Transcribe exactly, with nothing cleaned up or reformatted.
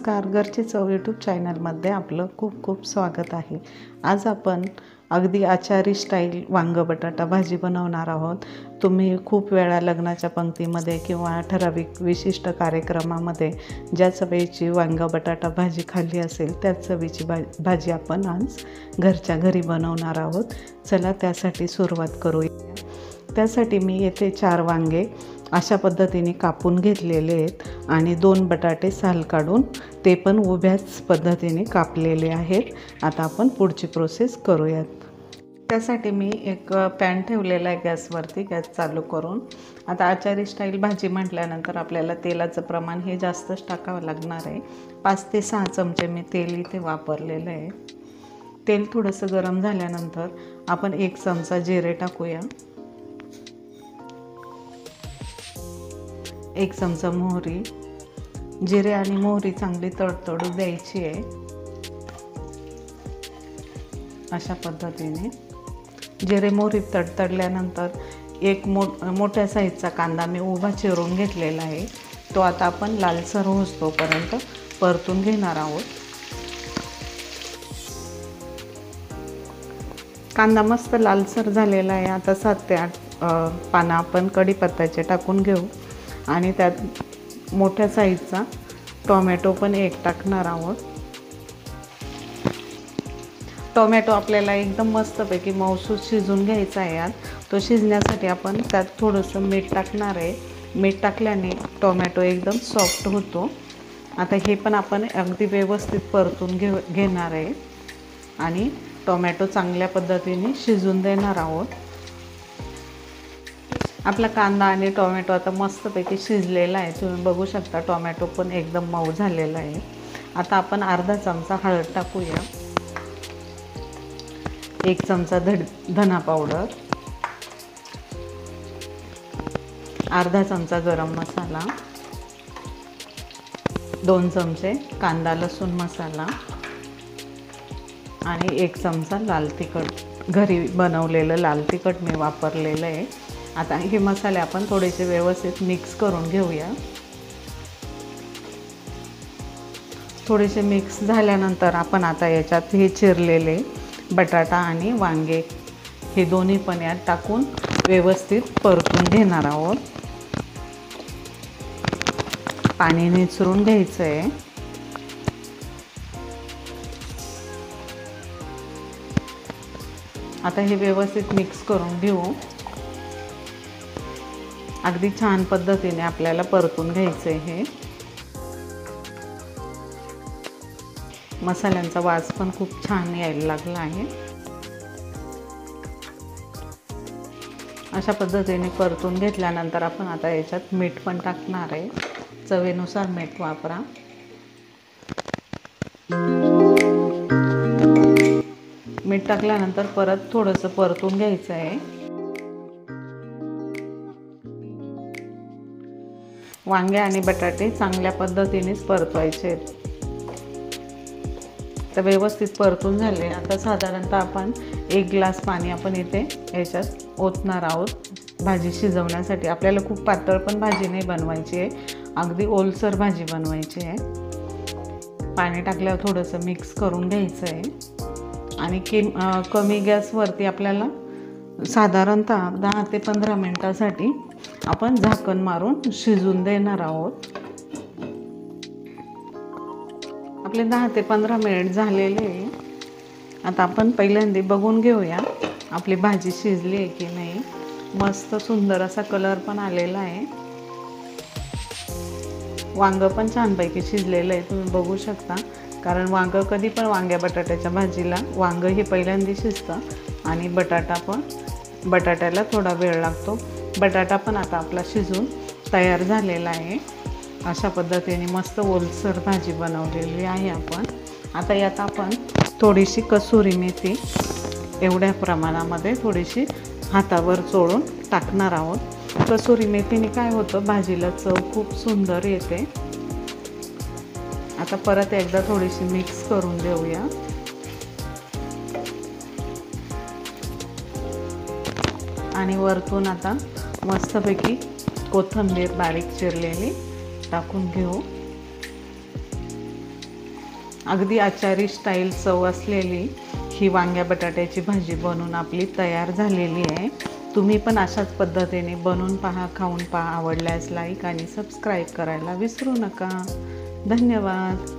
नमस्कार, घरची चव यूट्यूब चॅनलमध्ये आपलं खूप खूप स्वागत आहे। आज आपण अगदी आचारी स्टाईल वांग बटाटा भाजी बनवणार आहोत। तुम्ही खूप वेळा लग्नाच्या पंक्तीमध्ये किंवा ठराविक विशिष्ट कार्यक्रमामध्ये ज्या चवीची वांग बटाटा भाजी खाल्ली असेल त्या चवीची भाजी आपण आज घरच्या घरी बनवणार आहोत। चला त्यासाठी सुरुवात करूया। त्यासाठी मी येथे चार वांगे अशा पद्धतीने कापून घेतलेले आहेत आणि दोन बटाटे साल काढून ते पण उभ्याच पद्धतीने कापलेले आहेत। आता आपण पुढची प्रोसेस करूयात। त्यासाठी मी एक पॅन ठेवलेला आहे गॅसवरती, गॅस चालू करून। आता आचारी स्टाईल भाजी म्हटल्यानंतर आपल्याला तेलाचं प्रमाण हे जास्तच टाकावं लागणार आहे। पाच ते सहा चमचे मी तेल इथे वापरलेलं आहे। तेल थोडंसं गरम झाल्यानंतर आपण एक चमचा जिरे टाकूया, एक चमचा मोहरी। जिरे आणि मोहरी चांगली तडतडू द्यायची आहे अशा पद्धतीने। जिरे मोहरी तडतडल्यानंतर एक मो मोठ्या साईजचा कांदा मी उभा चिरून घेतलेला आहे, तो आता आपण लालसर होईपर्यंत परतून घेणार आहोत। कांदा मस्त लालसर झालेला आहे। आता सात ते आठ पानं आपण कढीपत्त्याचे टाकून घेऊ आणि त्यात मोठ्या साईजचा टोमॅटो पण एक टाकणार आहोत। टोमॅटो आपल्याला एकदम मस्तपैकी मऊसूत शिजून घ्यायचा आहे। यात तो शिजण्यासाठी आपण त्यात थोडंसं मीठ टाकणार आहे। मीठ टाकल्याने टोमॅटो एकदम सॉफ्ट होतो। आता हे पण आपण अगदी व्यवस्थित परतून घे घेणार आहे आणि टोमॅटो चांगल्या पद्धतीने शिजून देणार आहोत। आपला कांदा आणि टोमॅटो आता मस्तपैकी शिजलेला आहे, तुम्ही बघू शकता। टोमॅटो पण एकदम मऊ झालेला आहे। आता आपण अर्धा चमचा हळद टाकूया, एक चमचा धड धना पावडर, अर्धा चमचा गरम मसाला, दोन चमचे कांदा लसूण मसाला आणि एक चमचा लाल तिखट। घरी बनवलेलं लाल तिखट मी वापरलेलं आहे। आता हे मसाले आपण थोडेसे व्यवस्थित मिक्स करून घेऊया। थोडेसे मिक्स झाल्यानंतर आपण आता याच्यात हे चिरलेले बटाटा आणि वांगे हे दोन्ही पण यात टाकून व्यवस्थित परतून घेणार आहोत। पाणी निचरून घ्यायचं आहे। आता हे व्यवस्थित मिक्स करून घेऊ। अगदी छान पद्धतीने आपल्याला परतून घ्यायचं आहे। हे मसाल्यांचा वास पण खूप छान यायला लागला आहे। अशा पद्धतीने परतून घेतल्यानंतर आपण आता याच्यात मीठ पण टाकणार आहे। चवीनुसार मीठ वापरा। मीठ टाकल्यानंतर परत थोडंसं परतून घ्यायचं आहे। वांगे आणि बटाटे चांगल्या पद्धतीनेच परतवायचे आहेत। तर व्यवस्थित परतून झाले। आता साधारणतः आपण एक ग्लास पाणी आपण इथे याच्यात ओतणार आहोत भाजी शिजवण्यासाठी। आपल्याला खूप पातळ पण भाजी नाही बनवायची आहे, अगदी ओलसर भाजी बनवायची आहे। पाणी टाकल्यावर थोडंसं मिक्स करून घ्यायचं आहे आणि कि कमी गॅसवरती आपल्याला साधारणतः दहा ते पंधरा मिनटासाठी आपण झाकण मारून शिजून देणार आहोत। आपले दहा ते पंधरा मिनिट झालेले आहे। आता आपण पहिल्यांदा बघून घेऊया आपली भाजी शिजली आहे की नाही। मस्त सुंदर असा कलर पण आलेला आहे। वांग पण छानपैकी शिजलेलं आहे, तुम्ही बघू शकता। कारण वांग कधी पण वांग्या बटाट्याच्या भाजीला वांग हे पहिल्यांदा शिजतं आणि बटाटा पण बटाट्याला थोडा वेळ लागतो। बटाटा पण आता आपला शिजून तयार झालेला आहे। अशा पद्धतीने मस्त ओलसर भाजी बनवलेली आहे आपण। आता यात आपण थोडीशी कसुरी मेथी एवढ्या प्रमाणामध्ये थोडीशी हातावर चोळून टाकणार आहोत। कसुरी मेथीने काय होतं, भाजीला चव खूप सुंदर येते। आता परत एकदा थोडीशी मिक्स करून देऊया आणि वरतून आता मस्तपैकी कोथिंबीर बारीक चिरलेली टाकून घेऊ। अगदी आचारी स्टाईल चव असलेली ही वांग्या बटाट्याची भाजी बनवून आपली तयार झालेली आहे। तुम्ही पण अशाच पद्धतीने बनवून पहा, खाऊन पहा, आवडल्यास लाईक आणि सबस्क्राईब करायला विसरू नका। धन्यवाद।